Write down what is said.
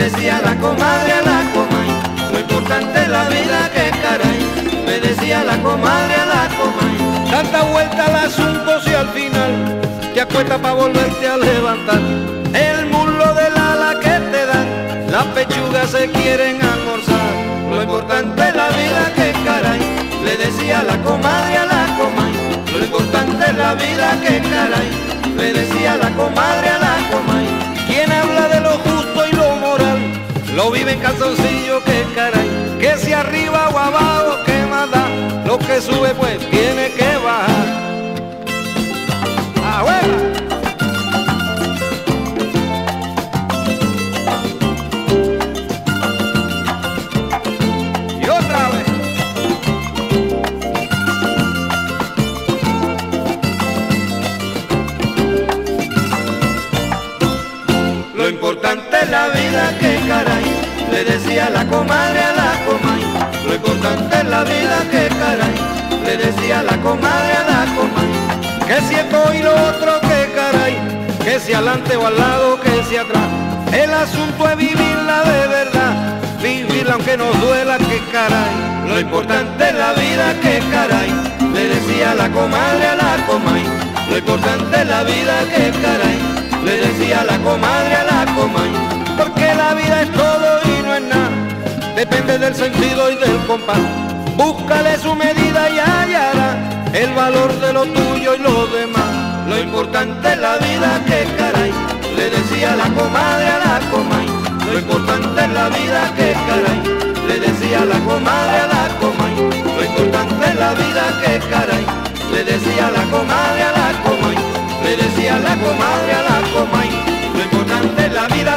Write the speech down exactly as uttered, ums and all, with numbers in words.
decía la comadre a la comay, lo importante es la vida que caray, le decía la comadre a la comay. Tanta vuelta al asunto si al final te acuestas para volverte a levantar. El muslo del ala que te dan, las pechugas se quieren almorzar. Lo importante es la vida que caray, le decía la comadre a la comay. Lo importante es la vida que caray, le decía la comadre a la comay. Quien habla de lo justo y lo moral, lo vive en calzoncillo, que caray. Que si arriba o abajo, que más da, lo que sube pues tiene que bajar. ¡Abuela! Y otra vez. Lo importante es la vida que caray, le decía la comadre a la comay. Lo importante es la vida que caray, le decía la comadre a la comay. Que si esto y lo otro, que caray, que si adelante o al lado, que si atrás. El asunto es vivirla de verdad, vivirla aunque nos duela, que caray. Lo importante es la vida que caray, le decía la comadre a la comay. Lo importante es la vida que caray, le decía la comadre a la comay. Porque la vida es todo y no es nada, depende del sentido y del compás. Búscale su medida y hallará el valor de lo tuyo y lo demás. Lo importante es la vida que caray, le decía la comadre a la comay. Lo importante es la vida que caray, le decía la comadre a la comay. Lo importante es la vida que caray, le decía la comadre a la comay. Le decía la comadre a la comay. Lo importante es la vida